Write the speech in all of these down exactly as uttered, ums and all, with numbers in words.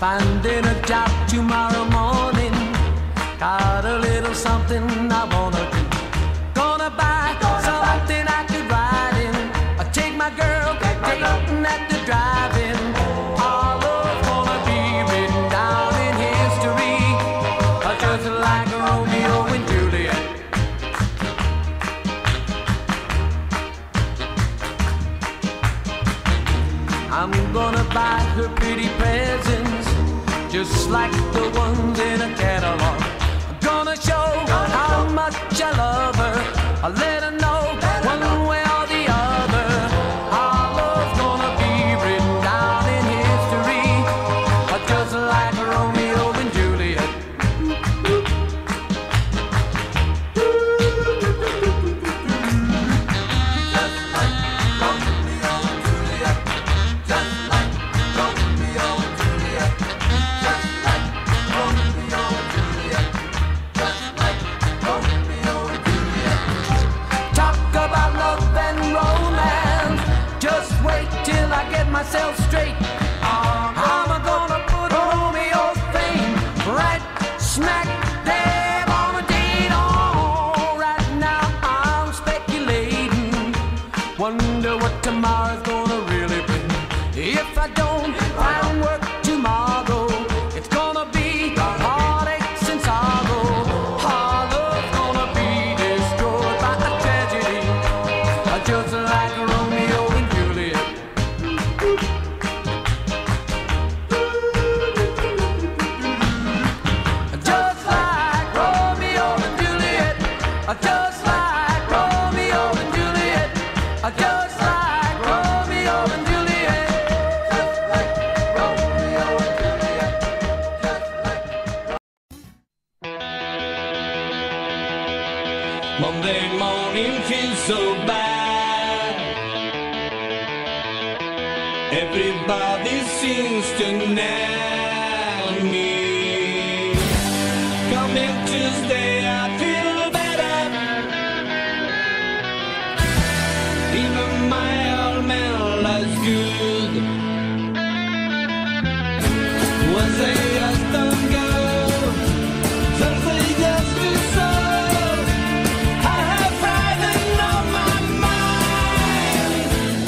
finding a job tomorrow morning. Got a little something I wanna do. Gonna buy something I could ride in. I take my girl, dating at the drive-in. Our love's gonna be written down in history, just like Romeo and Juliet. I'm gonna buy her pretty presents, just like the ones in a catalog. I'm gonna show how much I love her. I'll let her know one way or the other. Our love's gonna be written down in history, just like Romeo and Juliet. Just like Romeo and Juliet. Just like Romeo and Juliet. Just like Romeo and Juliet. Just like Romeo and Juliet. Talk about love and romance. Just wait till I get myself straight. I'm gonna put Romeo's fame right smack dab on a date. Oh, right now I'm speculating. Wonder what tomorrow's gonna really bring. If I don't find work tomorrow, it's gonna be heartaches and sorrow. Our love's gonna be destroyed by a tragedy, just like Romeo and Juliet. Just like Romeo and Juliet. Just like Romeo and Juliet. Just like Romeo and Juliet. Just like Romeo and Juliet. Just like Monday morning feels so bad. Everybody seems to nail me. Coming Tuesday, I feel better. Even my old man lies good. Was a young girl, Thursday just to soul. I have Friday on my mind.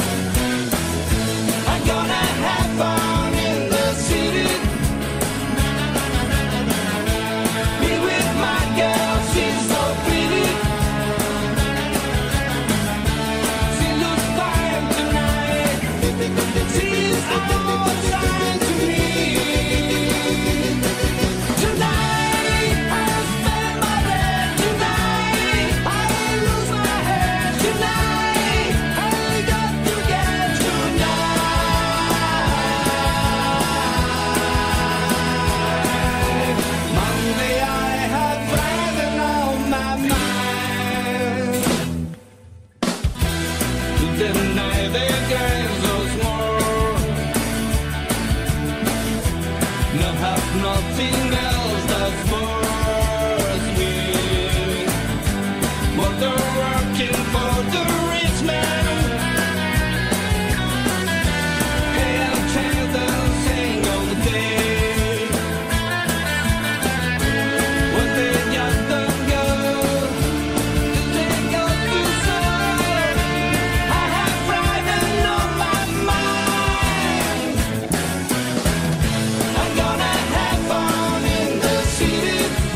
I'm gonna have fun in the city. Be with my girl, she's so pretty. She looks fine tonight. She's all shine to me. Tonight I spend my day. Tonight I lose my head. Tonight I got to get tonight. Monday I had Friday on my mind. Tonight the girls was more. No have nothing else that's worth me. But they're working for the rich man. Pay a chance and sing all the day. When they just don't go, they go to serve. I have Friday on my mind. I'm gonna have fun in the city.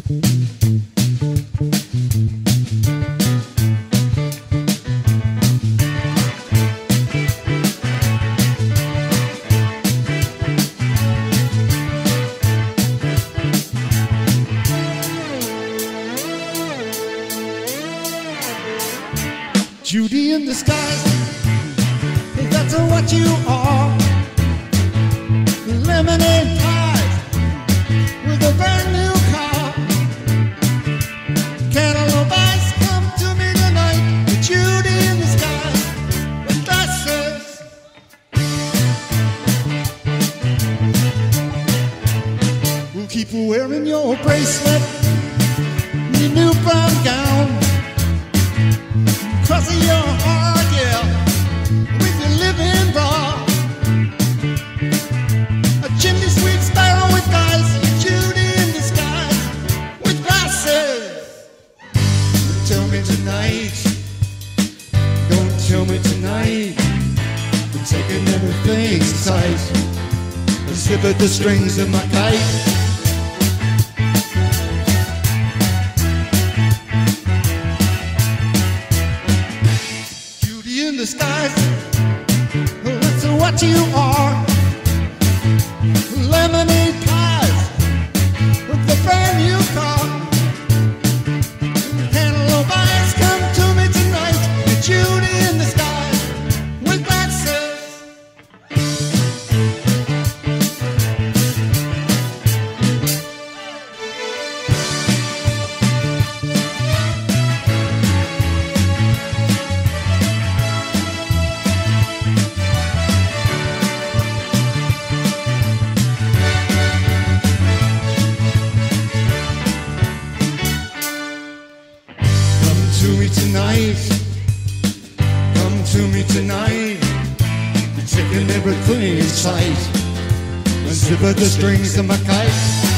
Judy in the sky, that's what you are. Lemonade pies with a brand new car. Cantaloupe eyes come to me tonight. Judy in the sky with glasses. We'll keep wearing your bracelet, your new brown gown. Cross of your heart, yeah, with your living raw. A chimney sweet sparrow with guys, Judy in disguise, with glasses. Tell me tonight, don't tell me tonight, we're taking everything tight. I slip at the strings of my kite. The skies, that's what you are. Lemonade pies with the brand new car. Cantaloupe eyes come to me tonight. Judy in the skies with glasses. Tonight, come to me tonight. You're taking everything in sight. Unzip the strings of my kite.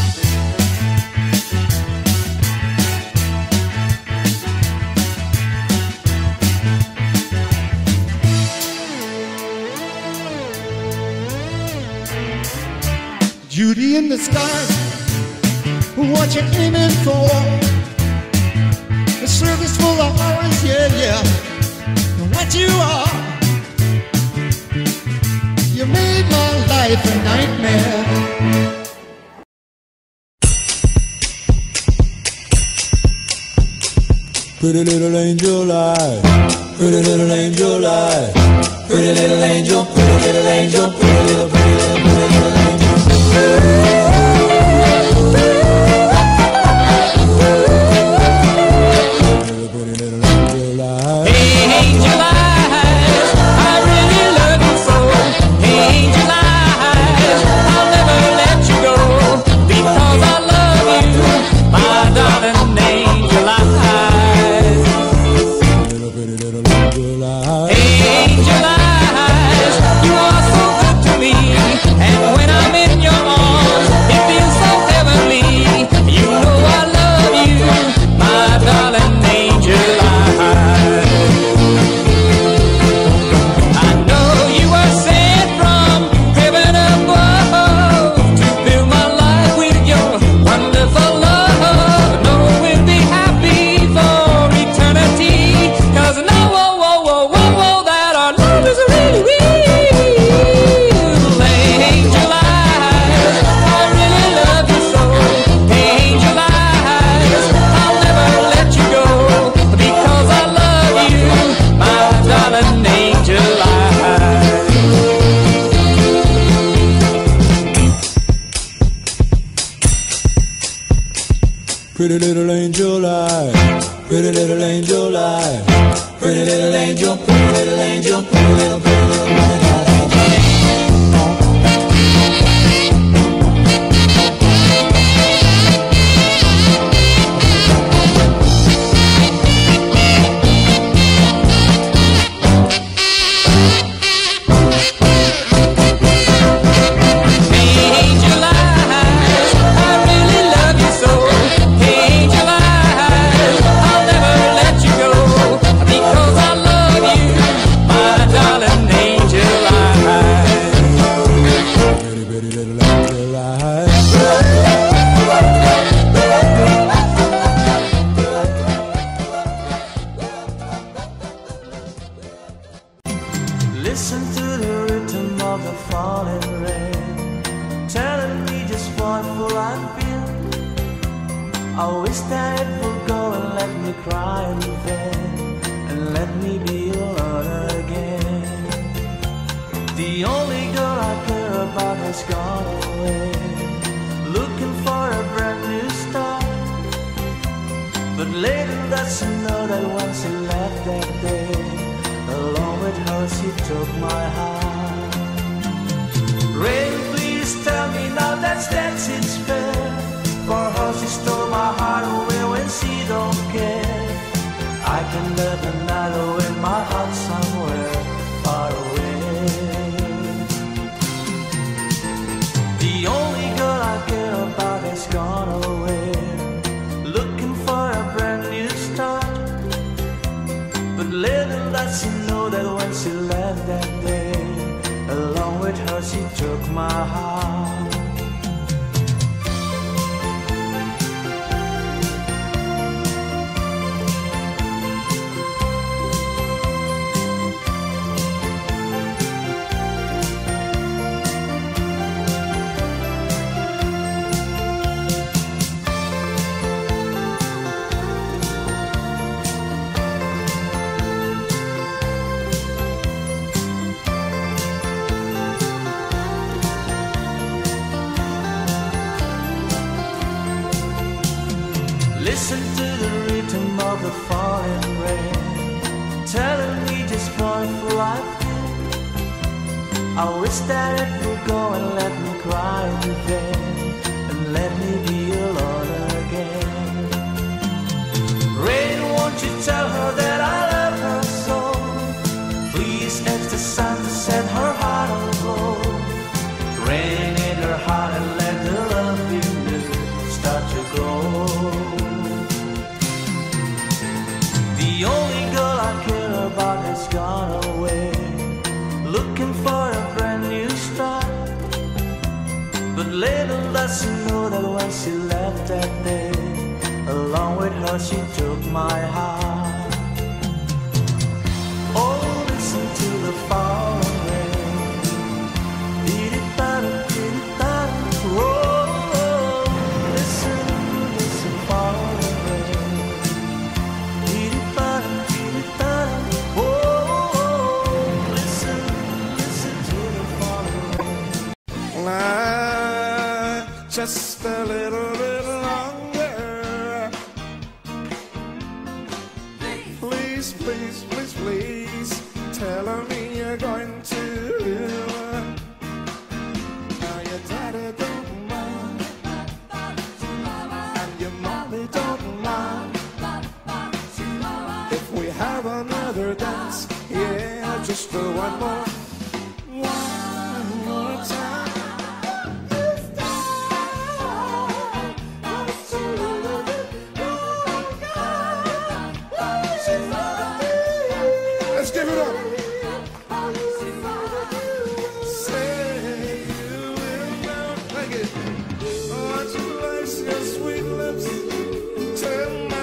Judy in the sky, what you aiming for? A service full of horrors, yeah, yeah. What you are, you made my life a nightmare. Pretty little angel eyes, pretty little angel eyes, pretty little angel, pretty little angel, pretty little, pretty little, pretty little angel. Pretty little angel eyes, pretty little angel eyes, pretty little angel, pretty little angel, pretty little, pretty little angel. Because I love you, my darling angel. I wish that it would go and let me cry in vain, and let me be alone again. The only girl I care about has gone away, looking for a brand new start. But little does she know that when she left that day, along with her she took my heart. Rain, please tell me now that's that's it's fair. For her she stole my heart away when she don't care. I can live another with my heart somewhere far away. The only girl I care about has gone away, looking for a brand new start. But little does she know that when she left that day, along with her she took my heart. Listen to the rhythm of the falling rain, telling me just one for life. I wish that it would go and let me cry in vain, and let me be alone again. Rain, won't you tell her that I love her so? Please ask the sun to set her heart aglow. Rain in her heart and let the love in you start to grow. The only girl I care about has gone away, looking for a brand new start. But little does she know that when she left that day, along with her she took my heart. Oh, listen to the falling rain. Dee-dee-da-da, dee-dee-da-da. Oh, listen, listen, falling rain. Dee-dee-da-da, dee-dee-da-da. Oh, listen, listen to the falling rain. Lie just a little bit longer. Please, please, please, please, tell me you're going to. Now your daddy don't mind, and your mommy don't mind. If we have another dance, yeah, just for one more, one more time. Let's give it up. Say you will not like it. Want to place your sweet lips to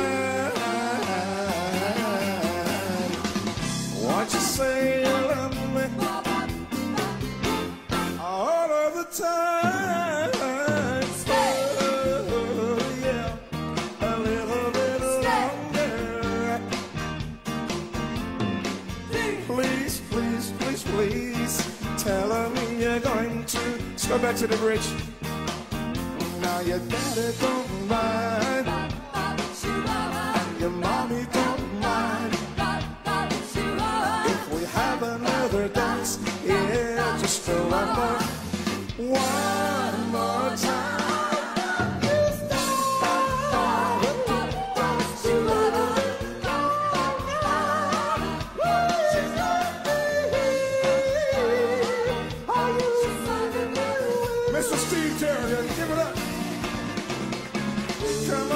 mine. Want you say you love me all of the time. Oh, yeah, a little bit longer. Please, please, please, please, tell me you're going to. Let's go back to the bridge. Now your daddy don't mind, and your mommy don't mind. If we have another dance, yeah, just for one more, one more time. Mister Steve Terrier, give it up. Come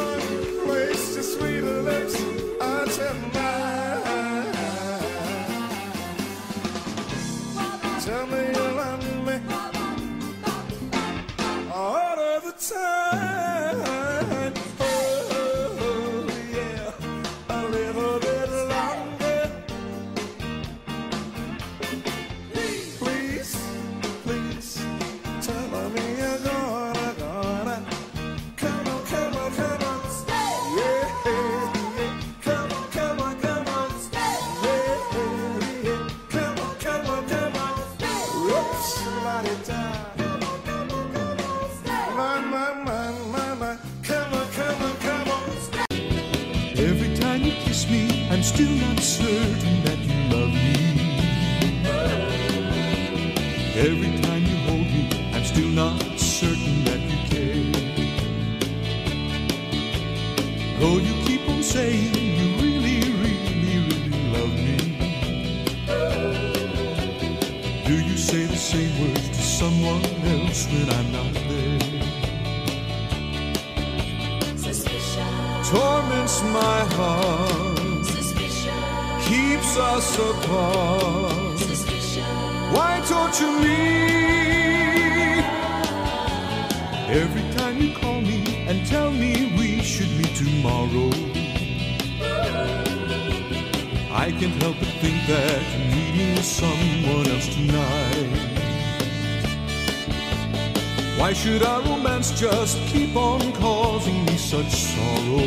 Every time you kiss me, I'm still not certain that you love me. Every time you hold me, I'm still not certain that you care. Though you keep on saying you really, really, really love me. Do you say the same words to someone else when I'm not there? Suspicion, Torments my heart, suspicion, keeps us apart. suspicion. Why torture me? Every time you call me and tell me we should meet tomorrow, I can't help but think that you're meeting someone else tonight. Why should our romance just keep on causing me such sorrow?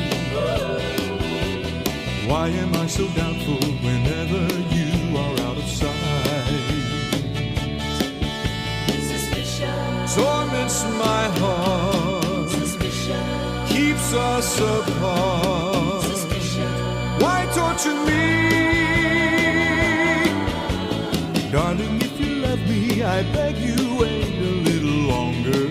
Why am I so doubtful whenever you are out of sight? Suspicion, Torments my heart, suspicion, keeps us apart. suspicion. Why torture me? Darling, if you love me, I beg you wait a little longer.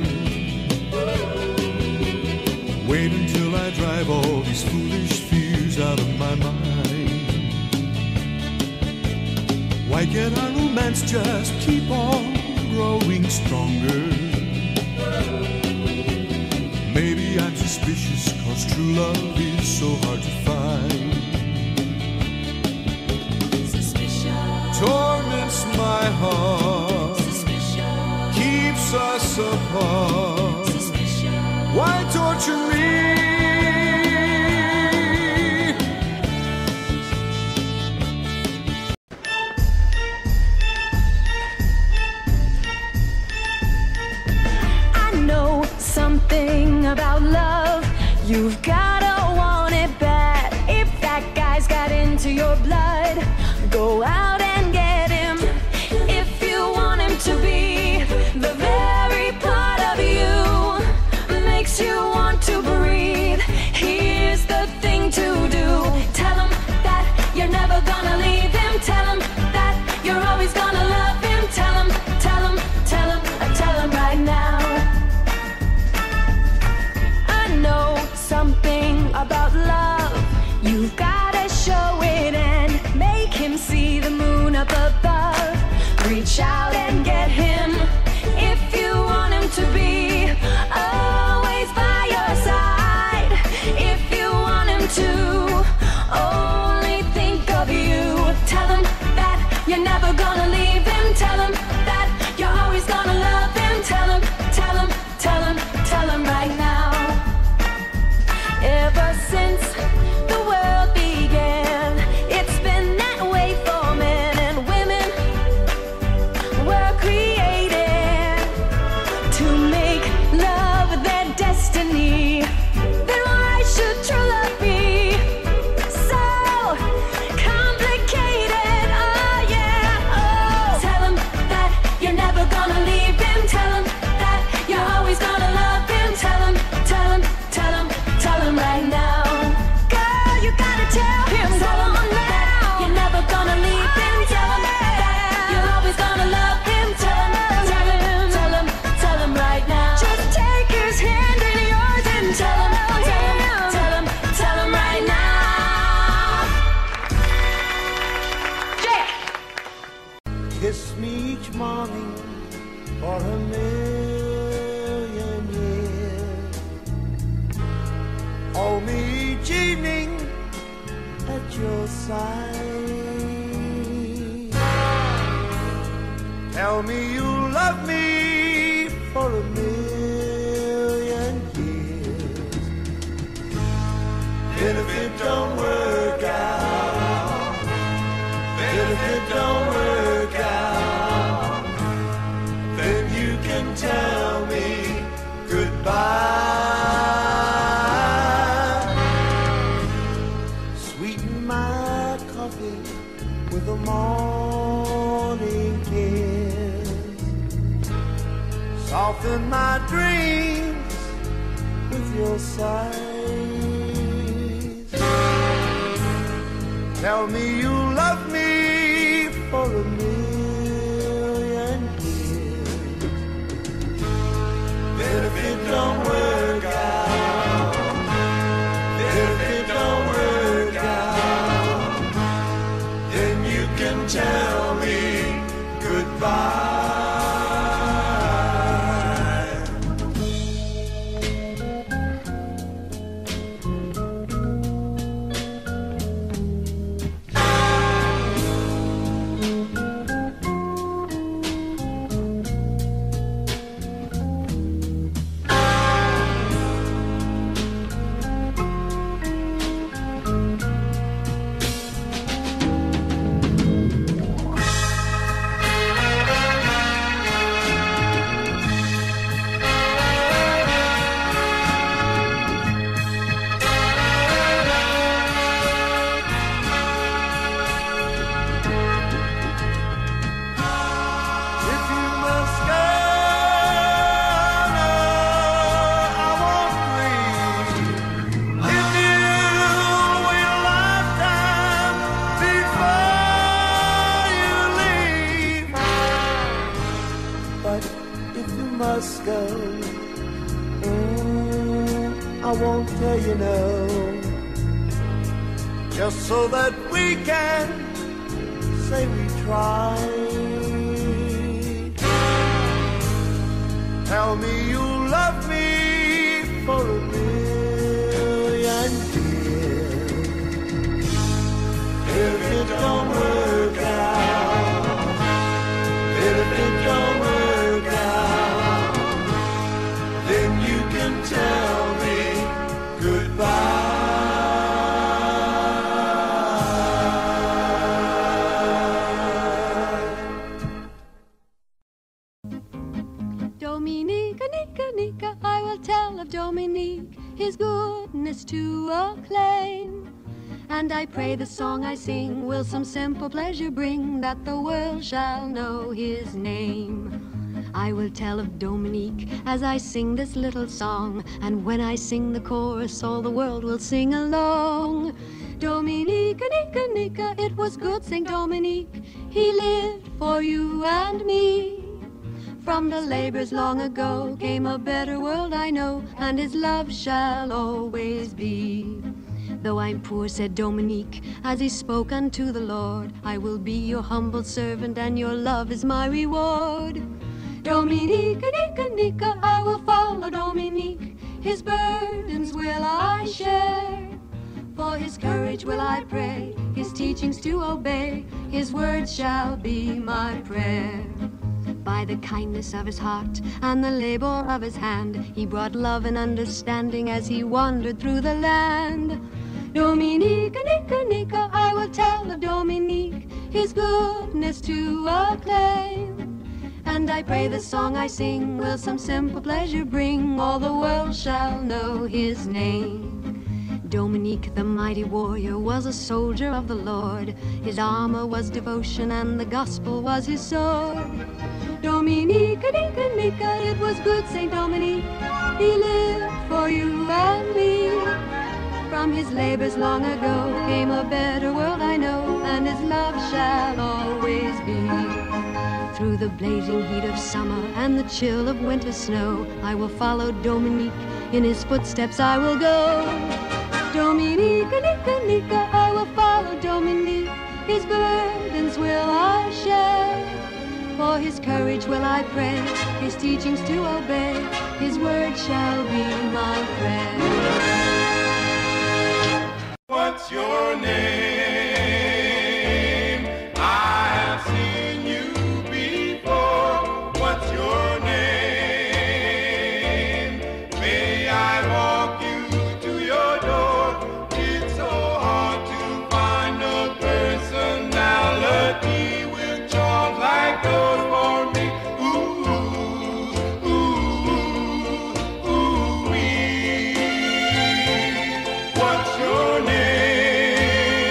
Wait until I drive all these foolish fears out of my mind. Why can't our romance just keep on growing stronger? Maybe I'm suspicious, cause true love is so hard to find. Suspicion, Torments my heart, suspicion, keeps us apart. suspicion. Why torture me? I know something about love. You've gotta want it bad. If that guy's got into your blood, go out and get him. If you want him to be the very part of you makes you want to breathe, here's the thing to do. Tell him that you're never gonna leave him. Tell him that you're always gonna love him. Tell him, tell him, tell him, tell him right now. I know something about love. You've gotta show it and make him see the moon up above. Reach out and get him if you want him to be always by your side. If you want him to only think of you, tell him that you're never gonna leave him. Tell him that you're always gonna love him. Tell him, tell him, tell him, tell him right now. Ever since the world began, it's been that way for men and women. Were created to make love their destiny. Then why should true love be so complicated? Oh yeah, oh. Tell him that you're never gonna leave him. Tell him that you're always gonna love him. Tell him, tell him, tell him, tell him right now. Girl, you gotta tell him, tell him that you're never gonna leave him. Tell him that you're always gonna love him. Tell him, tell him, tell him, tell him right now. Just take his hand in yours and tell him, tell him, tell him, tell him right now. Jake! Kiss me each morning for a million years. Hold me each evening at your side. Tell me you love me for a million years. And if it don't work out, and if it don't work out, then you can tell me goodbye. Sweeten my coffee with a morning kiss. Soften my dreams with your sighs. Tell me you love me for a million years. Then if it don't work out, then if it don't work out, then you can tell me goodbye. Go. Mm, I won't tell you no, just so that we can say we tried. Tell me you love me for a million years. If it don't work out, if it don't work out, then you can tell me goodbye. Dominique, Nika, Nika, I will tell of Dominique, his goodness to acclaim. And I pray the song I sing will some simple pleasure bring, that the world shall know his name. I will tell of Dominique as I sing this little song, and when I sing the chorus, all the world will sing along. Dominique, Nika, Nika, it was good, sang Dominique. He lived for you and me. From the labors long ago came a better world, I know, and his love shall always be. Though I'm poor, said Dominique, as he spoke unto the Lord, I will be your humble servant, and your love is my reward. Dominique, Nika, Nika, I will follow Dominique. His burdens will I share. For his courage will I pray, his teachings to obey. His words shall be my prayer. By the kindness of his heart and the labor of his hand, he brought love and understanding as he wandered through the land. Dominique, Nika, Nika, I will tell of Dominique, his goodness to acclaim. And I pray the song I sing will some simple pleasure bring, all the world shall know his name. Dominique, the mighty warrior, was a soldier of the Lord. His armor was devotion and the gospel was his sword. Dominique, Nika, Nika, it was good, Saint Dominique. He lived for you and me. From his labors long ago came a better world, I know, and his love shall always be. Through the blazing heat of summer and the chill of winter snow, I will follow Dominique, in his footsteps I will go. Dominique, Nika, Nika, I will follow Dominique, his burdens will I share. For his courage will I pray, his teachings to obey, his word shall be my prayer. What's your name? I have seen you before. What's your name? May I walk you to your door? It's so hard to find a personality with charms like those for me. Ooh, ooh, ooh, wee. What's your name?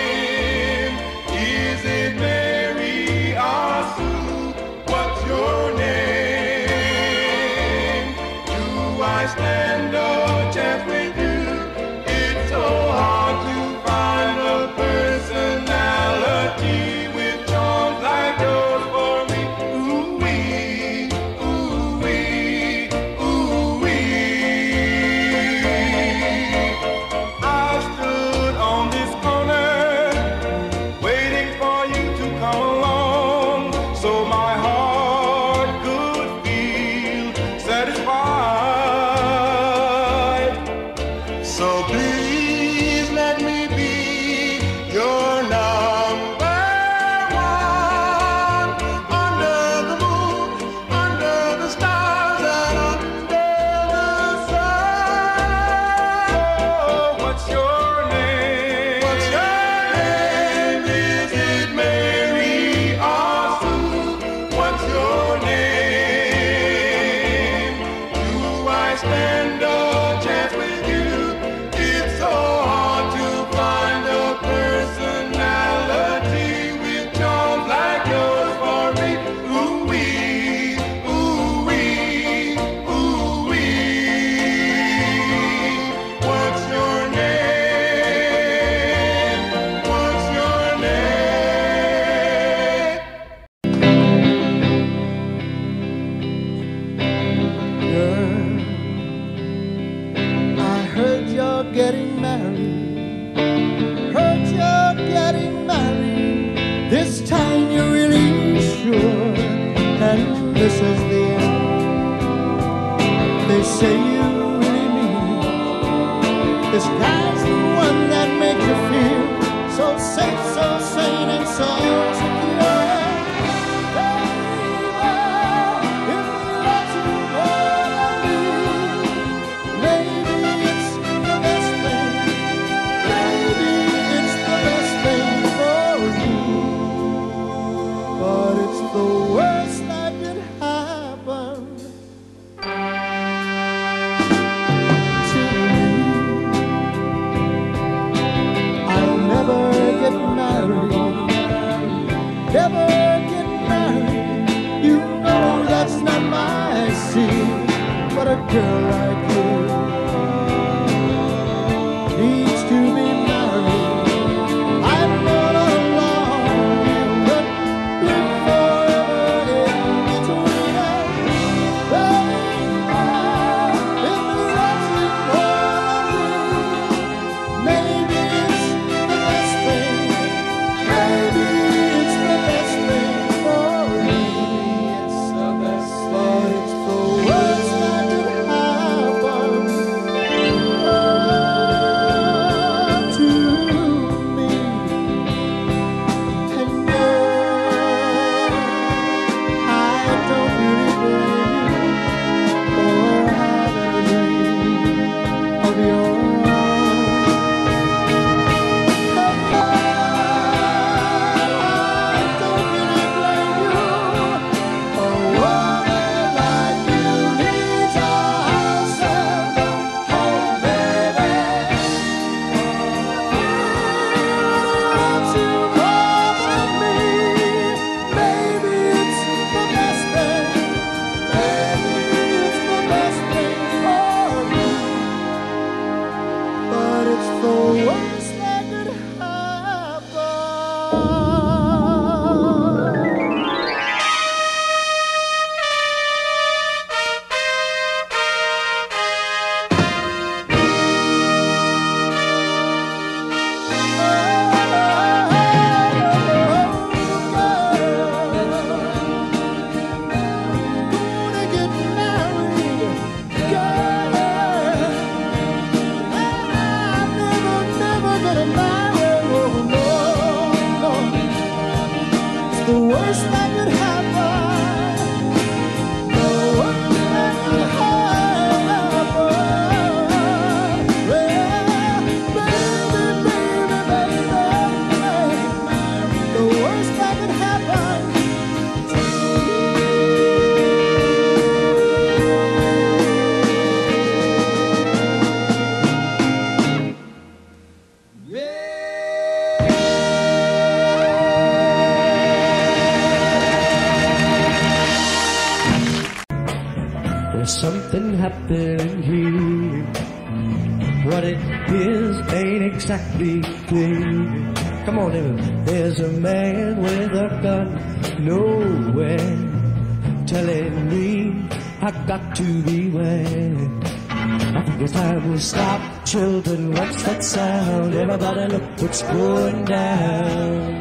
married. Heard you're getting married. This time you're really sure. And this is the end. They say you really mean it. This guy's the one that makes you feel so safe, so sane, and so secure. Never get married, you know that's not my scene. But a girl like you needs to be married. I've known all along you could live forever in between us. Baby, if that's important, maybe it's the best thing. Maybe something happening here. What it is ain't exactly clear. Come on, everyone. There's a man with a gun nowhere telling me I got to beware. I think it's time we stop. Children, what's that sound? Everybody look what's going down.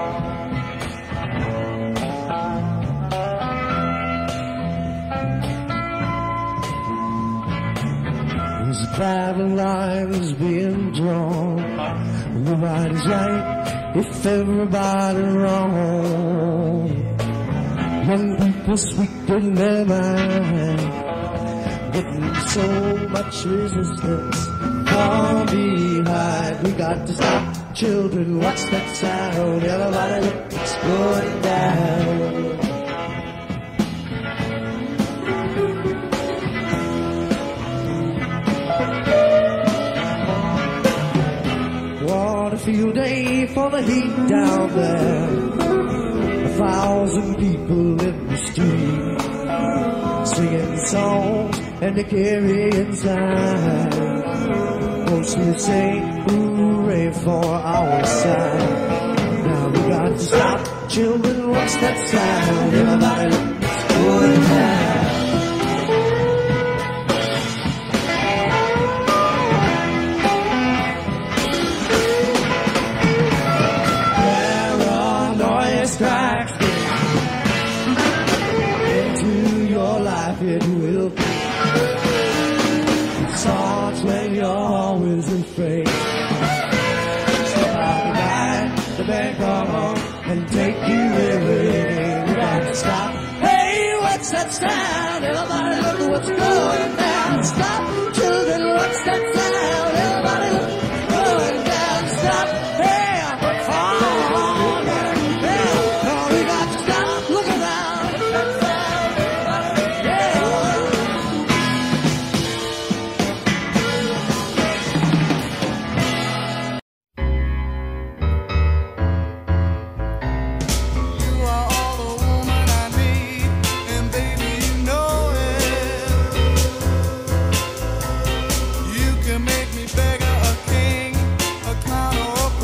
Driving lines being drawn. Nobody's right if everybody's wrong. Young people sweet in their mind, getting so much resistance far behind. We got to stop. Children, what's that sound? Everybody look, it's going down. What a field day for the heat down there. A thousand people in the street, singing songs and they carry inside. Mostly say hooray for our side. Now we got to stop. Children, what's that sound? Everybody look, it's going down. sound? Everybody look what's going down. Stop, children, what's that sound? Everybody look what's going down. Stop, hey, oh, yeah, yeah. Oh, we got to stop, look around. That sound, everybody, yeah. You are all the woman I need, and baby, you know it. You can make me beggar, a king, a clown, or a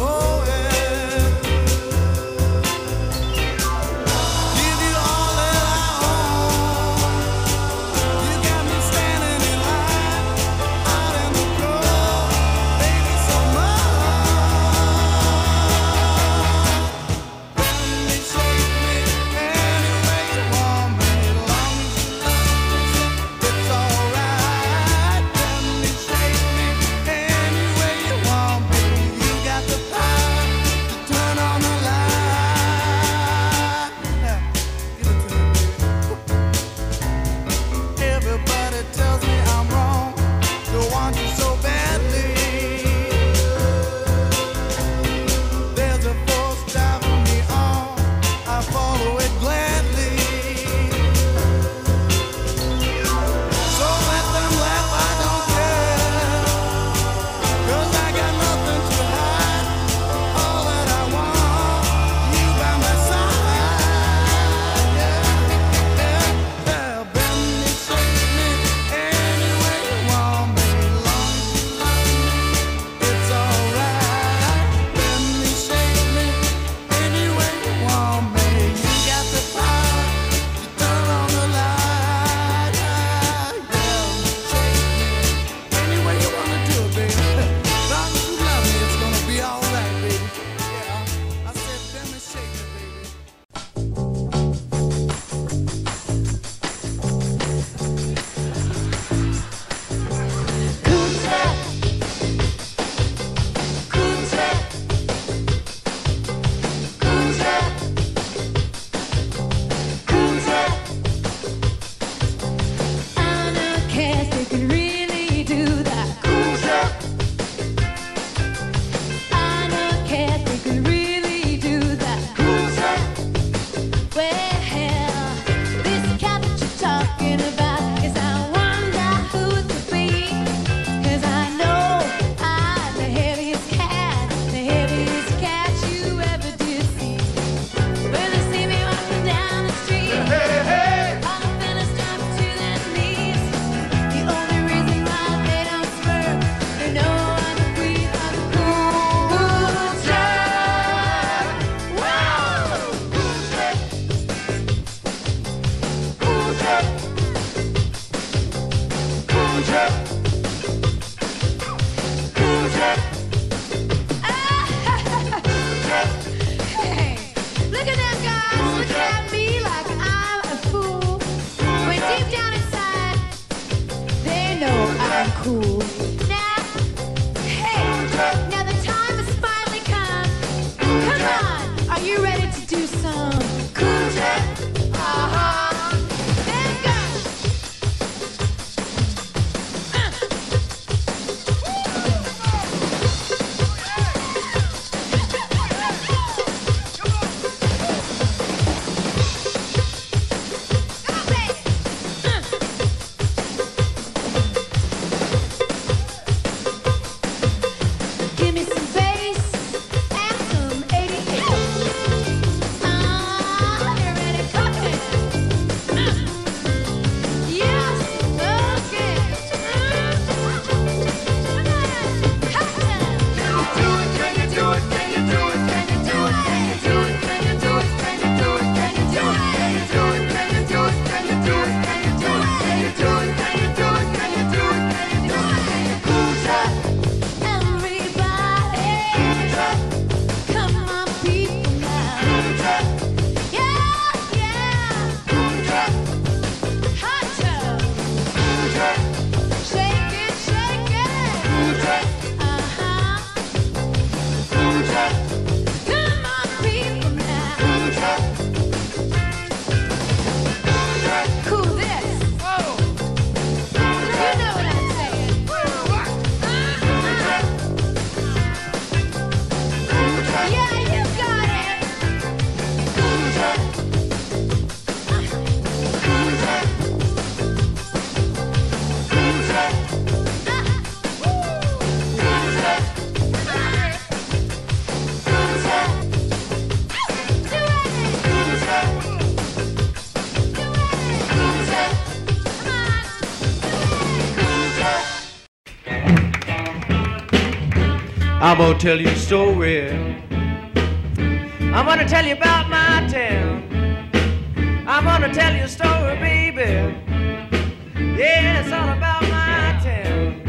I'm gonna tell you a story. I'm gonna tell you about my town. I'm gonna tell you a story, baby. Yeah, it's all about my town.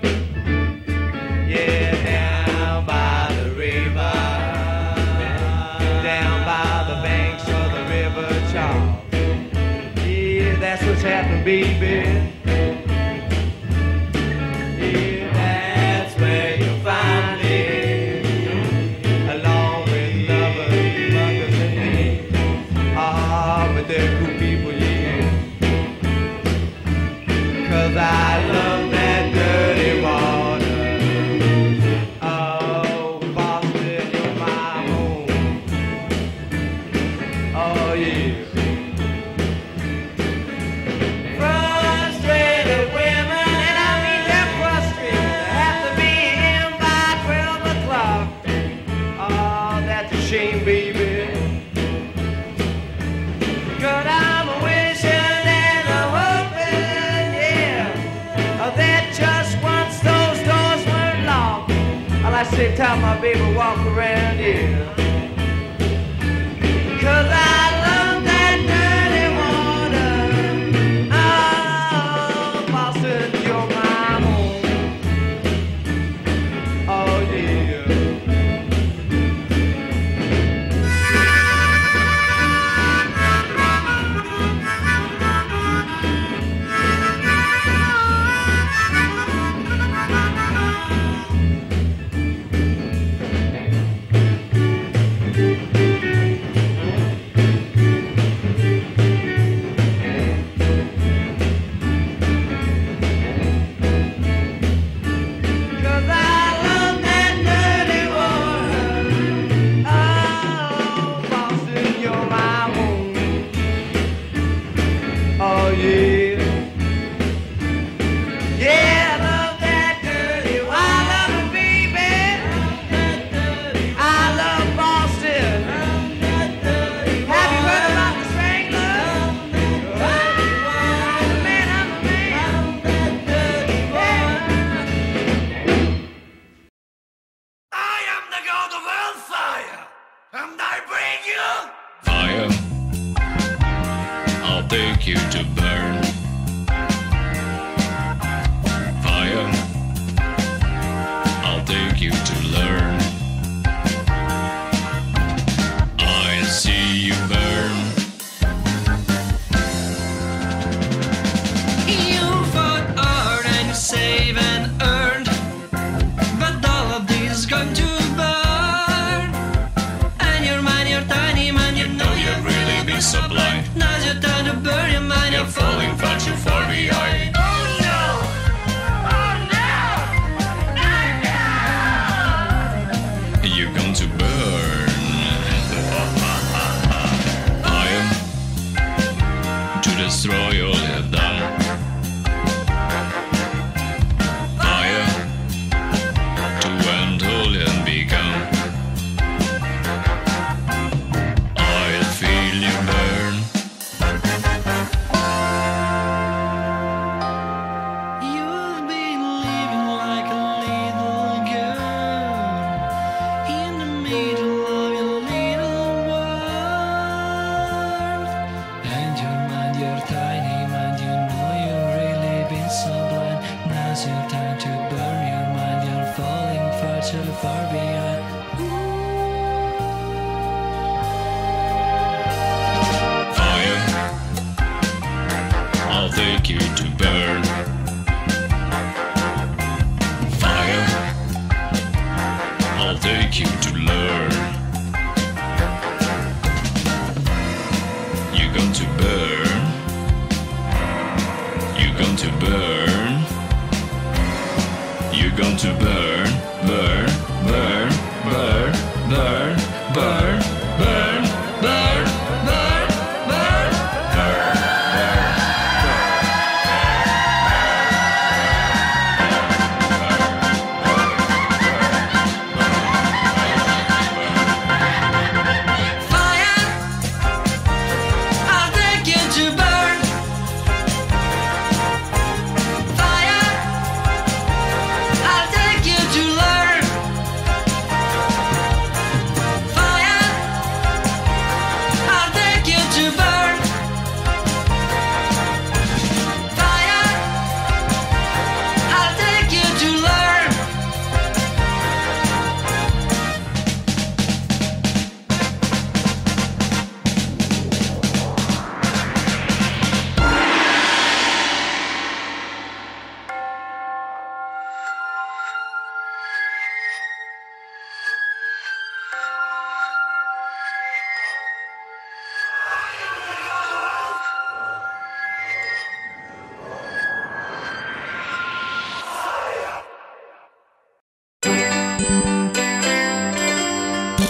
Yeah, down by the river, down by the banks of the river Charles. Yeah, that's what's happening, baby. Yeah, that's where you'll find it, along with lovers, mothers, and men. Ah, but they're cool people, yeah. 'Cause I love that dirty water. Oh, Boston, you're my home. Oh, yeah. Frustrated women, and I mean they're frustrated, have to be in by twelve o'clock. Oh, that's a shame, baby. 'Cause I'm wishing and I'm hoping, yeah, that just once those doors weren't locked, I'll I say time my baby walk around here. 'Cause I love that dirty water. Oh, Boston, you're my home. Oh, yeah. Cause I love that dirty water. Oh, Boston, you're my home. Oh, yeah. Yeah, I love that dirty water. I love it, baby. I love Boston. Have you heard about the Strangler? I'm the man, I'm the man. I am the god of hellfire, and I bring you Fire, I'll take you to burn. Fire, I'll take you to learn. I see you burn. You fought hard and you save and earned, but all of these going to burn. And your mind, you're tiny man, you know You've really been sublime. now's your time to burn your mind. You're falling far too far behind. Oh no! Oh no! Oh You're going to burn. Fire, to destroy all you've done. Fire, to end all and become. I'll feel you burn. You've been living like a little girl in the middle of your little world. And your mind, you're tiny mind, you know you've really been so blind. Now's your time to burn your mind, you're falling far too far behind. Fire, I'll take you to burn. Fire, I'll take you to learn. You're going to burn. You're going to burn. You're going to burn, burn, burn, burn, burn, burn, burn, burn, burn, burn, burn. Fire, I'll take you to burn. Fire, I'll take you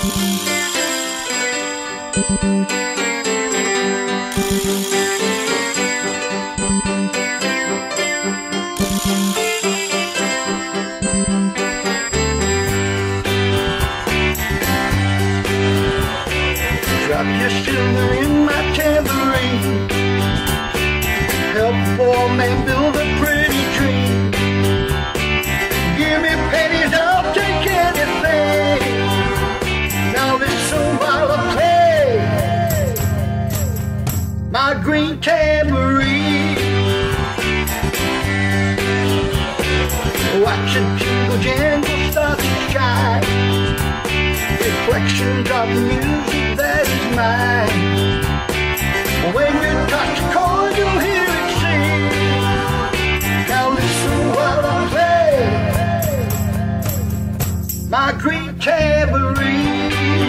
Drop your silver in my tambourine. Help a poor man build a pretty dream. Give me pennies, I'll take anything. Now listen while I play my green tambourine. Watch it jingle jangle start to shine. Reflections of music that is mine. When you touch a chord, you'll hear it sing. Now listen while I play my green tambourine.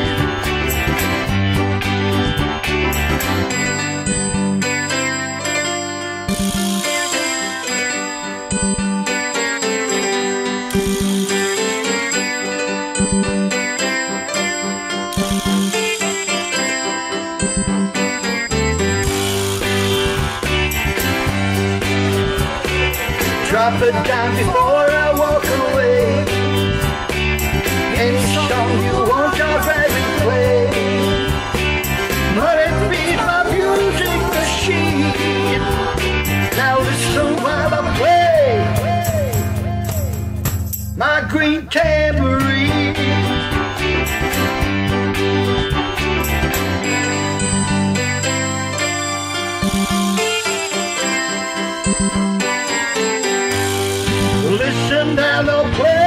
Drop it down before I walk away. Any song you want, I'll gladly play. But it beats my music machine. Now listen while I play my green tambourine. Listen and I'll play.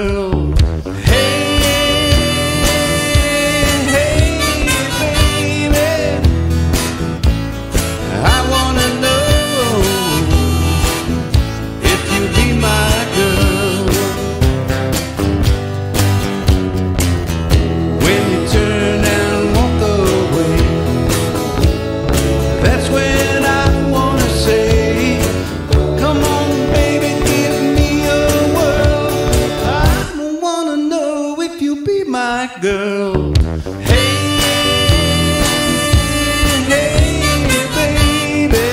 girl. Hey, hey, baby, I wanna know if you be my girl. When you turn and walk away, that's when I wanna say, come on, baby, give me a whirl. I wanna know if you be my girl. Hey, hey, baby,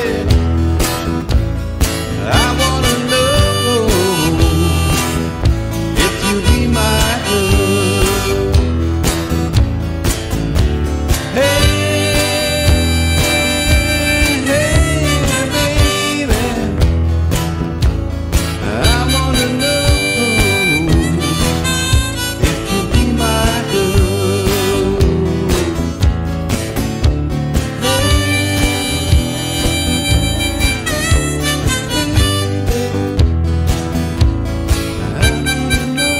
I wanna know if you be my girl. Hey, hey, baby, I wanna know if you be my girl. I wanna know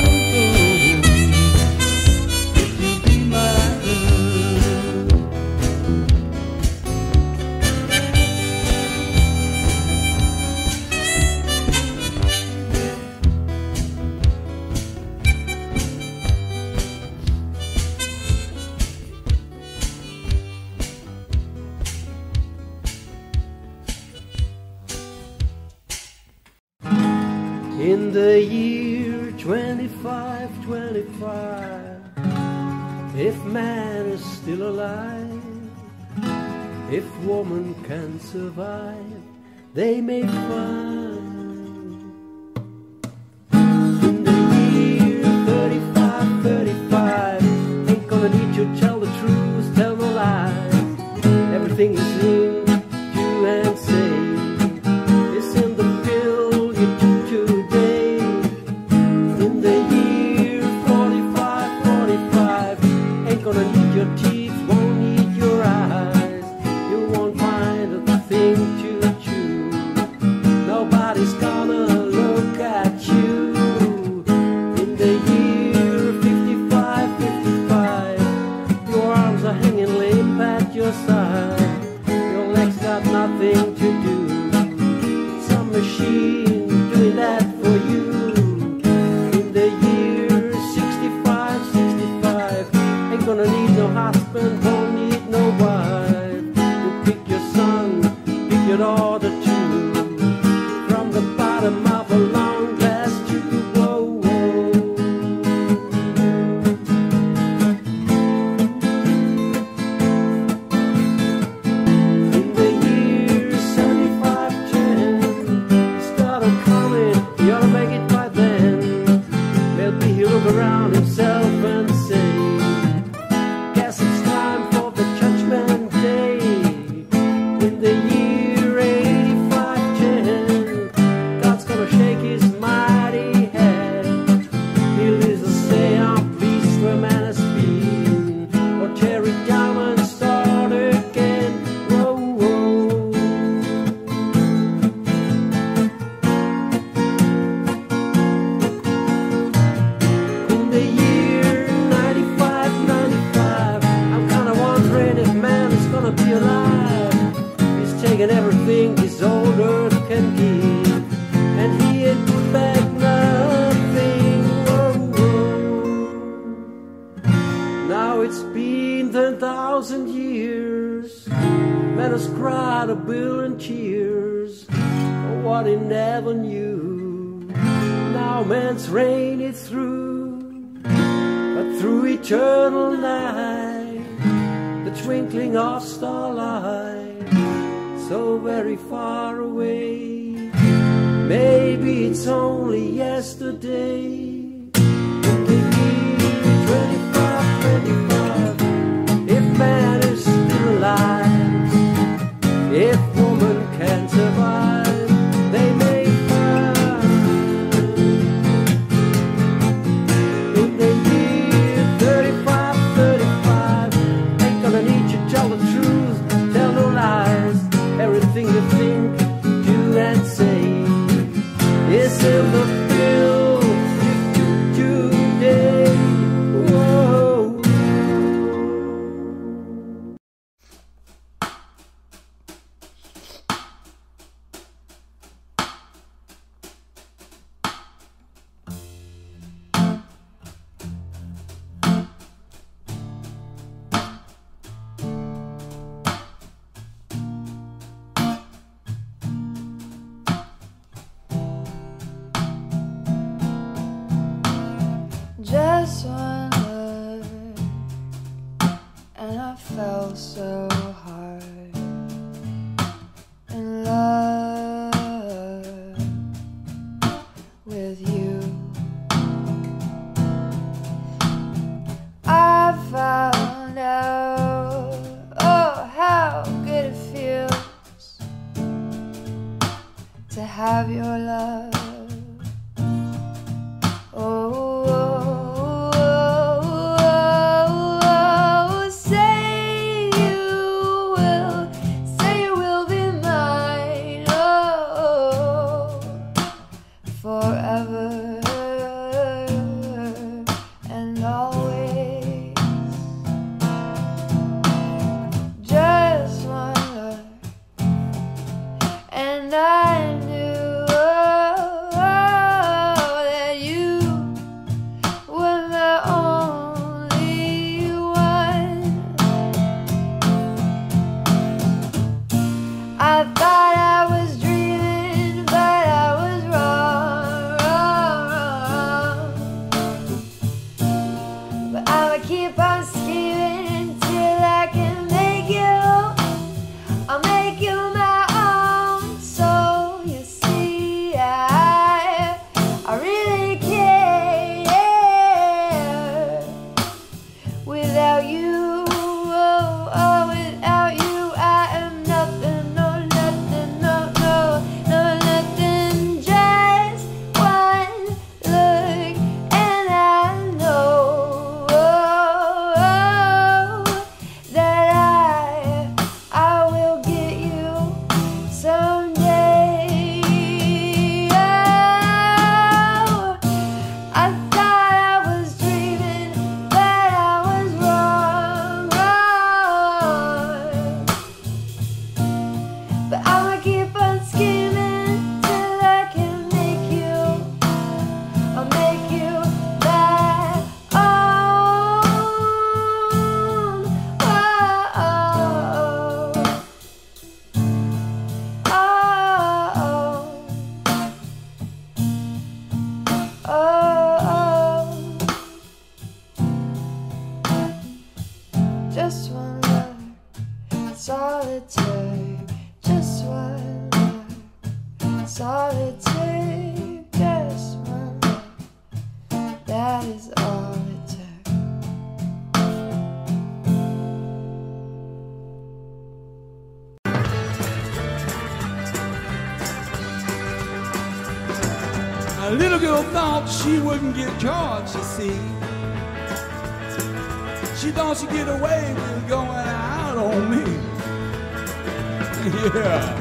if you be my girl. In the year twenty-five twenty-five, if man is still alive, if woman can survive, they may find. In the year thirty-five thirty-five, ain't gonna need to tell the truth, tell no lies. Everything you think, do and say is in the pill you took today. In the year forty-five forty-five, ain't gonna need your teeth, won't need your eyes. You won't find a thing to chew. Nobody's gonna look at you. In the year fifty-five fifty-five, your arms are hanging limp at your side. Your legs got nothing to do. Some machine doing that for you. In the year sixty-five sixty-five, ain't gonna need no husband, won't need no wife. You pick your son, pick your daughter too, from the bottom of a long glass tube. Whoa, whoa. In the year seventy-five ten, start a coming, you ought to make it by then. Maybe he'll look around himself and say, guess it's time for the judgment day. In the year eighty-five ten, God's gonna shake his mighty head. He'll either say, I'm pleased where man has been, or tear it down and start again. Whoa, whoa. In the year ninety-five ninety-five, I'm kinda wondering if man is gonna be alive. He's taken everything this old earth can give, and he ain't put back nothing. Whoa, whoa. Now it's been ten thousand years. Man has cried a billion tears for what he never knew. Now man's reigned it through, but through eternal night, the twinkling of starlight, so very far away. Maybe it's only yesterday. In the year twenty-five twenty-five, if man is still alive, if woman can survive, they may find. In the year thirty-five thirty-five, ain't gonna need to tell the truth, tell no lies. Everything you think, do and say is in the pill you little girl thought she wouldn't get caught, you see. She thought she'd get away with going out on me. Yeah.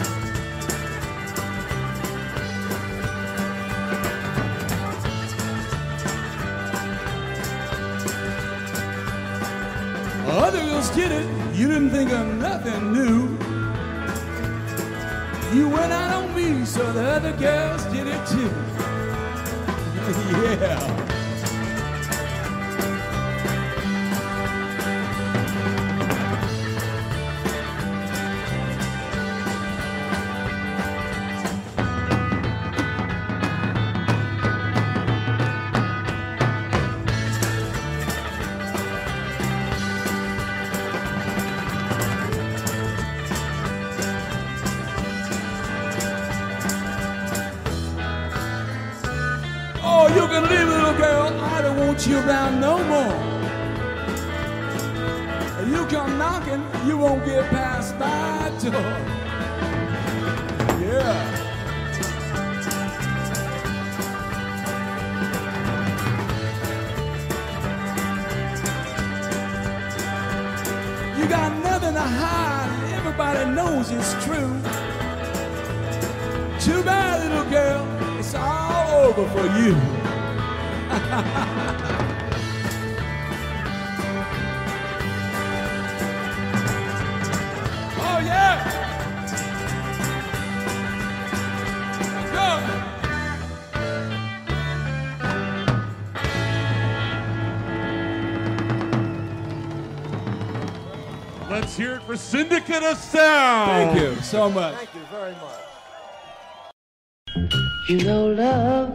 Other girls did it, you didn't think of nothing new. You went out on me, so the other girls did it too. Yeah. You can leave, little girl, I don't want you around no more. If you come knocking, you won't get past my door. Yeah. You got nothing to hide, everybody knows it's true. Too bad, little girl, it's all over for you. Oh yeah! Go! Let's hear it for Syndicate of Sound. Thank you so much. Thank you very much. You know love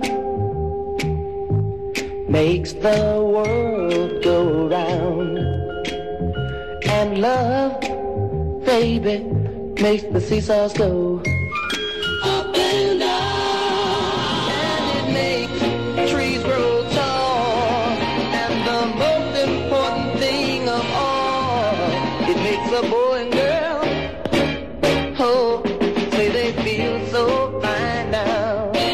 makes the world go round, and love, baby, makes the seesaws go up and down, and it makes trees grow tall, and the most important thing of all, it makes a boy and girl, oh, say they feel so fine now.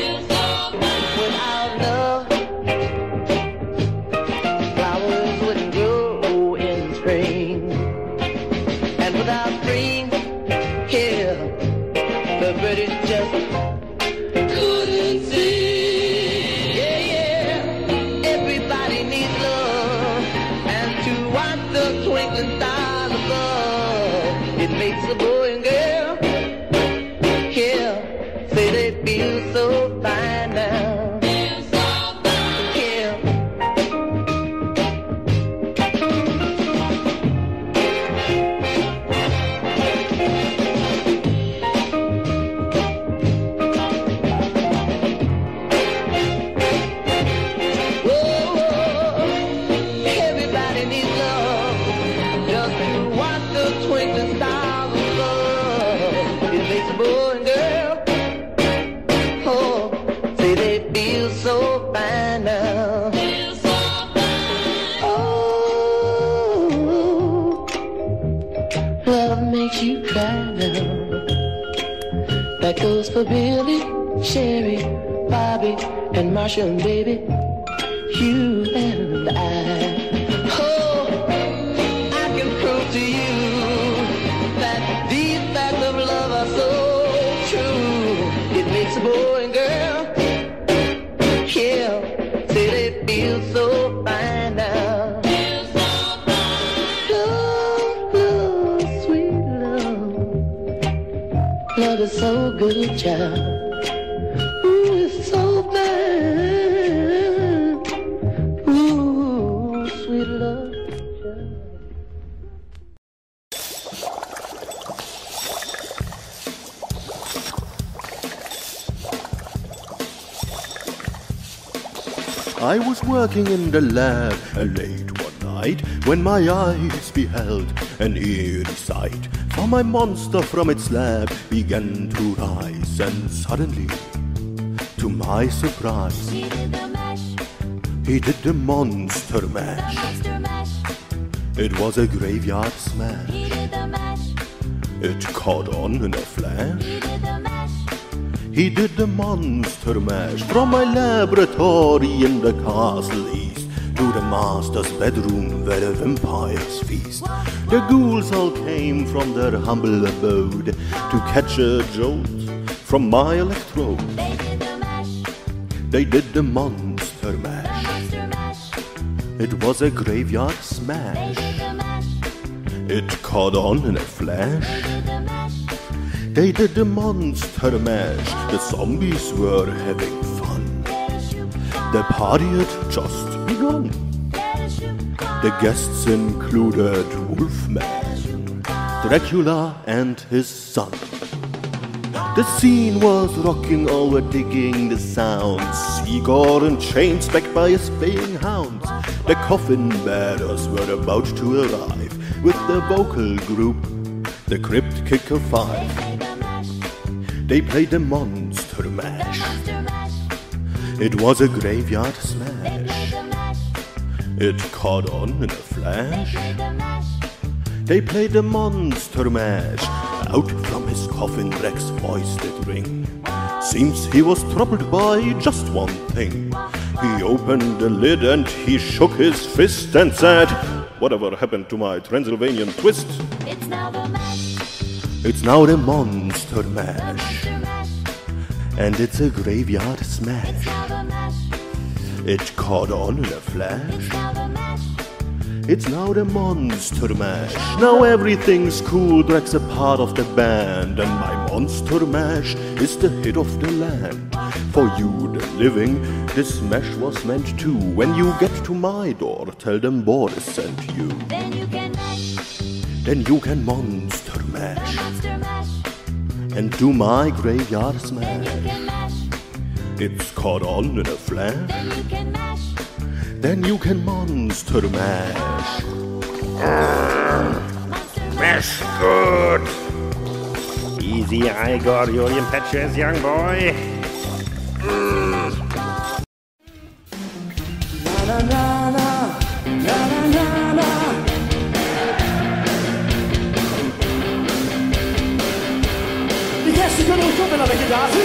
That goes for Billy, Sherry, Bobby, and Marshall, and baby, you and I. Oh, I can prove to you that these facts of love are so true. It makes a boy and girl, yeah, say they feel so fine now. Love is so good, child. Ooh, it's so bad. Ooh, sweet love, child. I was working in the lab late one night when my eyes beheld an eerie sight. For my monster from its slab began to rise, and suddenly, to my surprise, He did the mash, he did the monster mash. the monster mash. It was a graveyard smash. He did the mash, It caught on in a flash. he did the mash. He did the monster mash from my laboratory in the castle east to the master's bedroom where the vampires feast. The ghouls all came from their humble abode to catch a jolt from my electrode. They did the mash. They did the monster mash. Monster mash. It was a graveyard They smash. did the mash. It caught on in a flash. They did the mash. They did the monster mash. The zombies were having fun. The party had just begun. The guests included Wolfman, Dracula and his son. The scene was rocking, all were digging the sounds. Igor in chains backed by his baying hounds. The coffin bearers were about to arrive with the vocal group, the Crypt Kicker Five. They played the monster mash. It was a graveyard smash. It caught on in a flash. They played the monster mash. Out from his coffin Rex's voice did ring. Seems he was troubled by just one thing. He opened the lid and he shook his fist and said, "Whatever happened to my Transylvanian twist?" It's now the mash. It's now the monster mash. Monster mash. And it's a graveyard It's smash. now the mash. It caught on in a flash. It's now the mash. It's now the monster mash. Now everything's cool. Drax a part of the band, and my monster mash is the hit of the land. For you, the living, this mash was meant to. When you get to my door, tell them Boris sent you. Then you can mash. Then you can monster mash Monster mash. and do my graveyard Then you smash. can mash. It's caught on in a flash. Then you can mash. Then you can monster mash. Monster mash. Good. Easy, Igor, you impetuous young boy. Na na na, na na na na. Richiesti con un come la vecchia dati?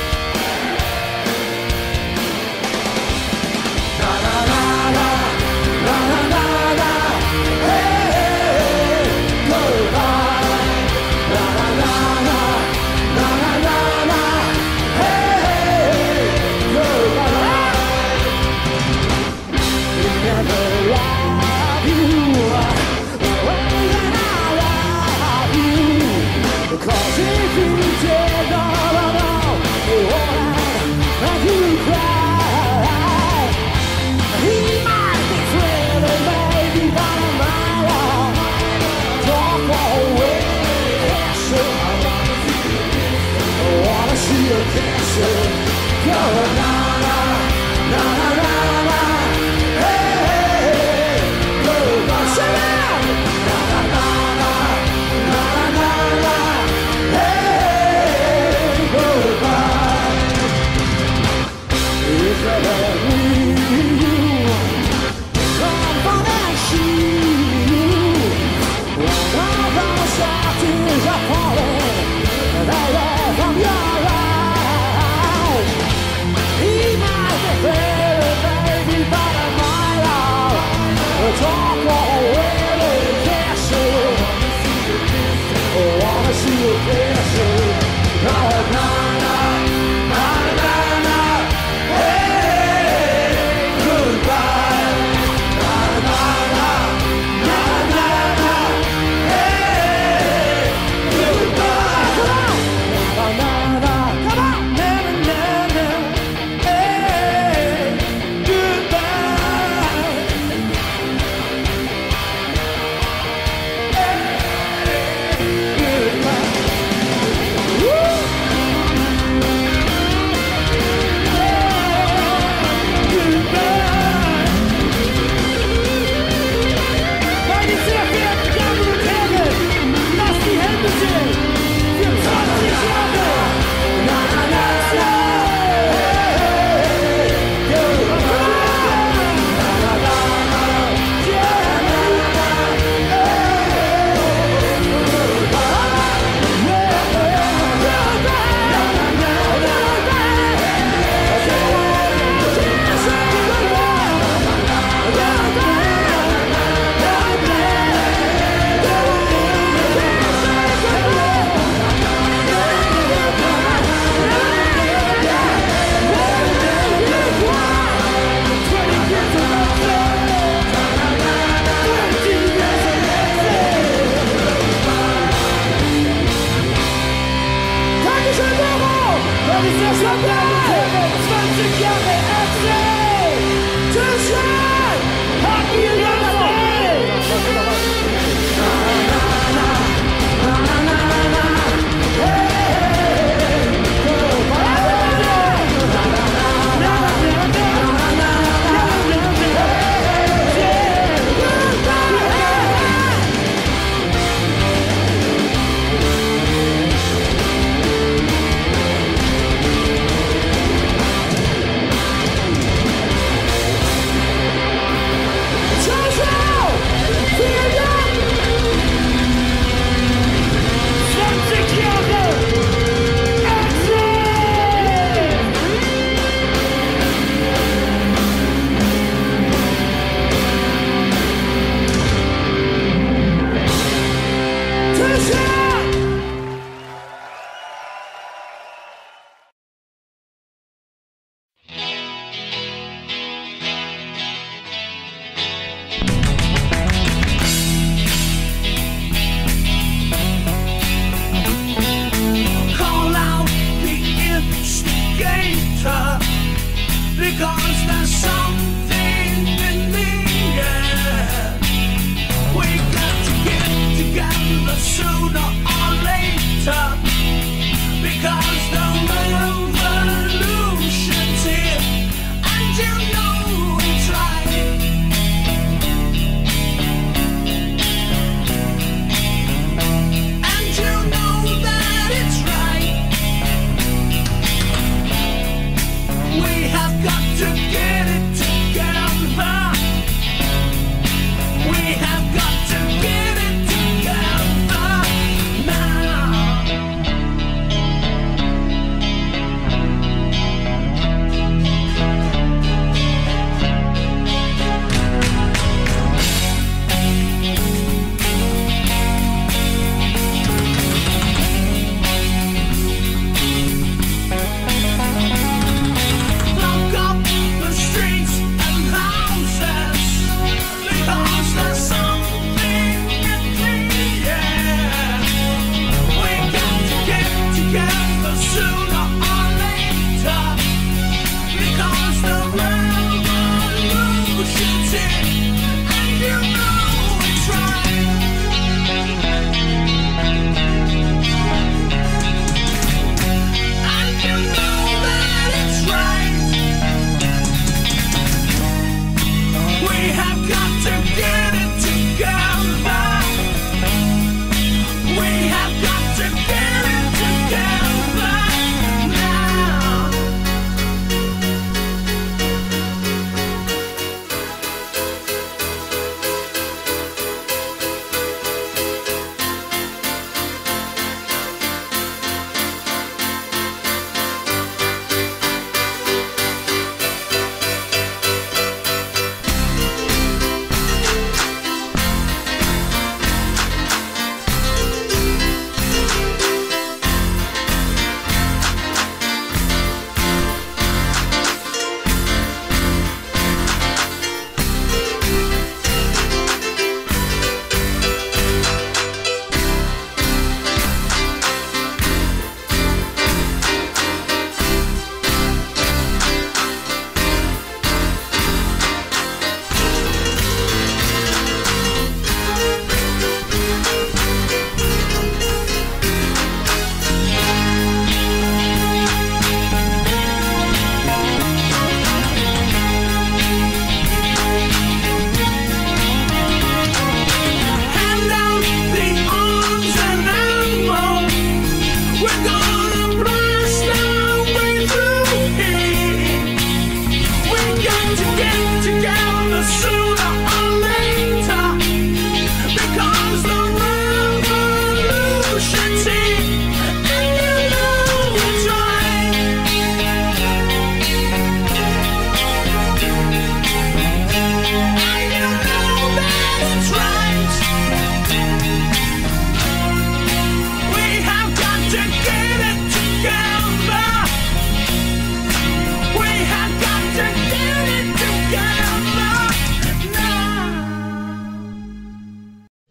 Na na na na, na na na na. Hey, hey, goodbye. Na na na na, na na na na. Hey, hey, goodbye. Never love you the way that I love you. Because if you did not know what I do cry, he might be thrilling, maybe, but I'm wrong. Talk away, so I wanna see you dancing. Go na na na na na na. He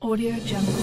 Audio Jungle.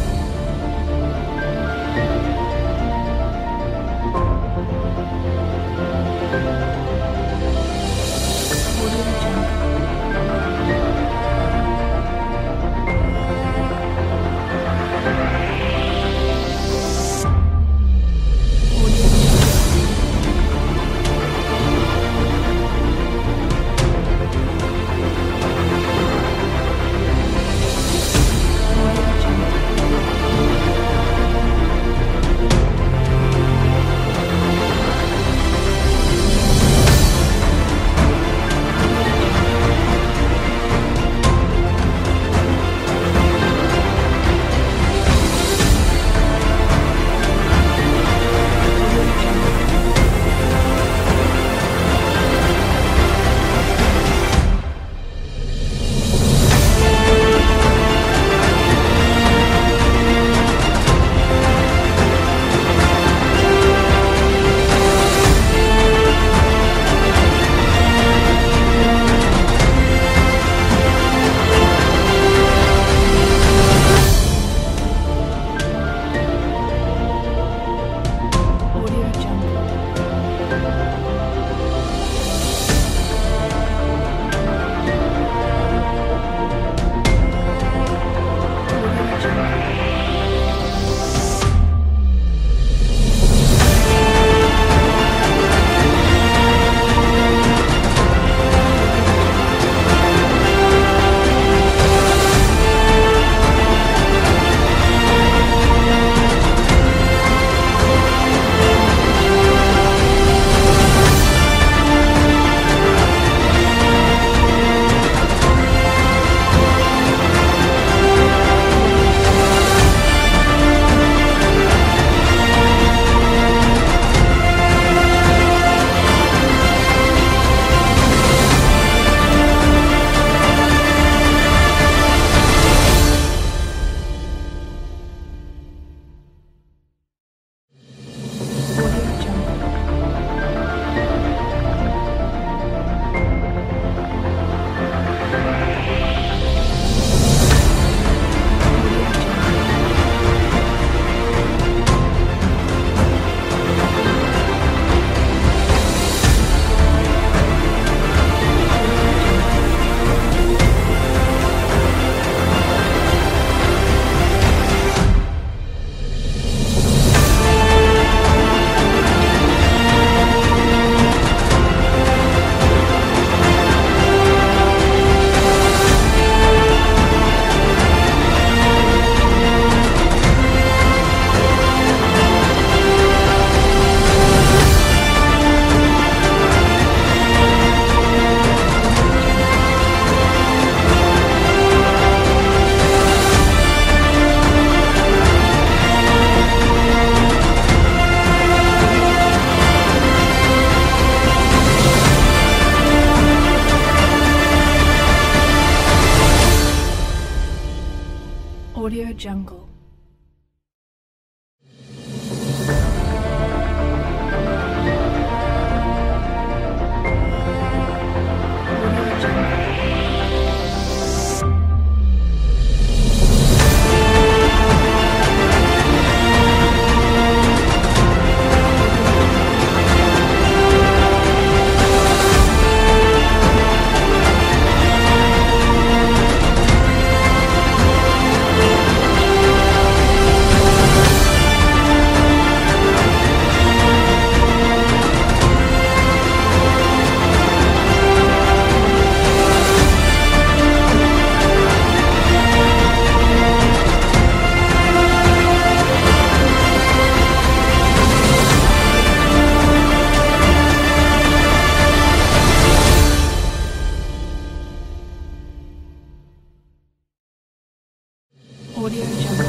Audio Jungle. Audio Jungle.